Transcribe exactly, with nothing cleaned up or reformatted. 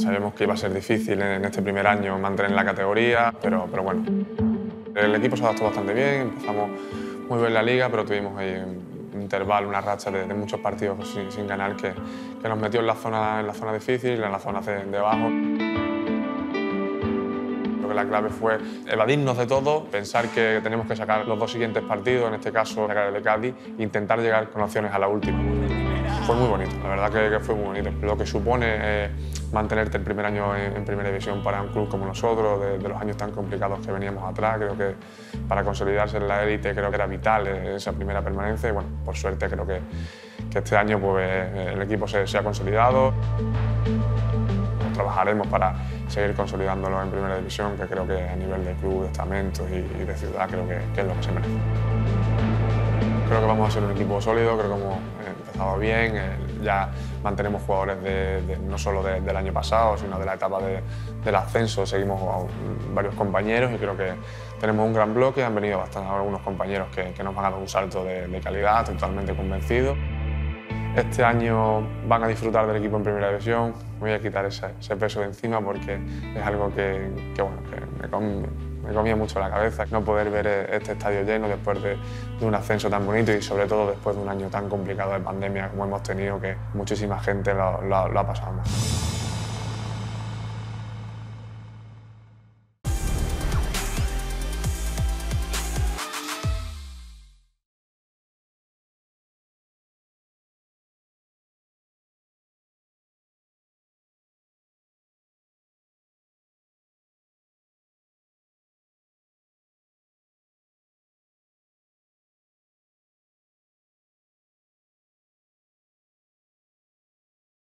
Sabíamos que iba a ser difícil en este primer año mantener la categoría, pero, pero bueno. El equipo se adaptó bastante bien, empezamos muy bien la liga, pero tuvimos ahí un intervalo, una racha de, de muchos partidos sin, sin ganar que, que nos metió en la zona, en la zona difícil, en la zona de, de abajo. Creo que la clave fue evadirnos de todo, pensar que tenemos que sacar los dos siguientes partidos, en este caso sacar el de Cádiz, e intentar llegar con opciones a la última. Fue muy bonito, la verdad que, que fue muy bonito. Lo que supone eh, mantenerte el primer año en, en primera división para un club como nosotros, de, de los años tan complicados que veníamos atrás, creo que para consolidarse en la élite creo que era vital esa primera permanencia y bueno, por suerte creo que, que este año pues, el equipo se, se ha consolidado. Trabajaremos para seguir consolidándolo en primera división, que creo que a nivel de club, de estamentos y, y de ciudad creo que, que es lo que se merece. Creo que vamos a ser un equipo sólido, creo que hemos empezado bien, eh, ya mantenemos jugadores de, de, no solo de, del año pasado, sino de la etapa de, del ascenso, seguimos a varios compañeros y creo que tenemos un gran bloque, han venido bastante algunos compañeros que, que nos van a dar un salto de, de calidad, totalmente convencidos. Este año van a disfrutar del equipo en primera división, me voy a quitar ese, ese peso de encima porque es algo que, que, bueno, que me, com, me comía mucho la cabeza. No poder ver este estadio lleno después de, de un ascenso tan bonito y sobre todo después de un año tan complicado de pandemia como hemos tenido, que muchísima gente lo, lo, lo ha pasado mal.